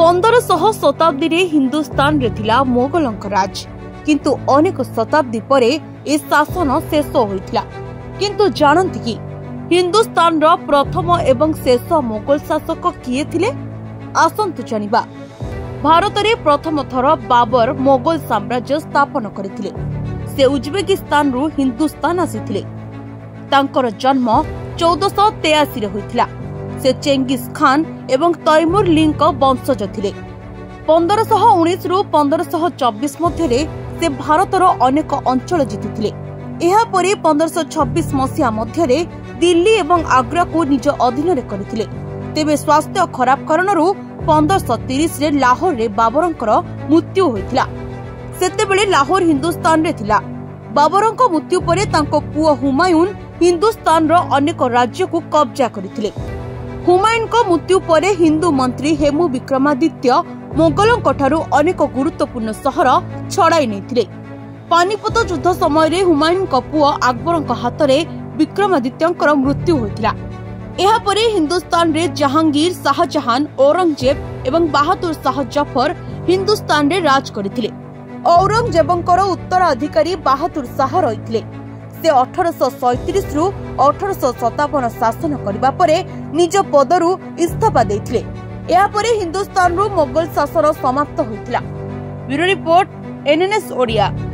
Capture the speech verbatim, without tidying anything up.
पंद्रह शताब्दी रे हिंदुस्तान रे थिला मोगलंक राज, किंतु अनेक शताब्दी परे ए शासन शेष होइथिला। किंतु जानंती कि हिंदुस्तान रो प्रथम एवं शेष मोगल शासक किए थिले? आसंतु जानिबा। भारत रे प्रथम थर बाबर मोगल साम्राज्य स्थापन करथिले। से उज्बेकिस्तान रु हिंदुस्तान आसीथिले। तांकर जन्म चौदह सौ तेयासी रे होइथिला। से चेंगिस खान एवं तैमूर लिंक वंशज थिले। पंद्रह सौ उन्नीस रु पंद्रह सौ चौबीस मध्य से भारतर अनेक अंचल जीतिथिले। एहा परे पंद्रह सौ छब्बीस मसीहा मध्य दिल्ली एवं आग्रा को निज अधीन रे करथिले। तेबे स्वास्थ्य खराब कारणरू पंद्रह सौ तीस रे लाहौर रे बाबरंकर मृत्यु होइथिला। सेतेबेले लाहौर हिंदुस्तान रे थिला। बाबरंक मृत्यु परे तांको पुओ हुमायून हिंदुस्तान रो अनेक राज्य को कब्जा करथिले। हुमायून को मृत्यु परे हिंदू मंत्री हेमु विक्रमादित्य मोगलंक ठारू अनेक गुरुत्वपूर्ण सहर छड़ाई नैथिले। पानीपत युद्ध समय रे हुमायून को पुओ अकबरंक हाथ रे विक्रमादित्यंकर मृत्यु होइथिला। एहा परे हिंदुस्तान रे जहांगीर, शाहजहां, औरंगजेब एवं बहादुर शाह जफर हिंदुस्तान रे राज करथिले। औरंगजेबंकर उत्तराधिकारी बहादुर शाह रहिथिले। से अठारह सौ सैंतीस रु अठारह सौ सत्तावन शासन करबा परे निज पदरु इस्तीफा देथिले। एहा परे हिंदुस्तान रु मोगल शासन समाप्त होइथिला। Bureau report NNS Odia.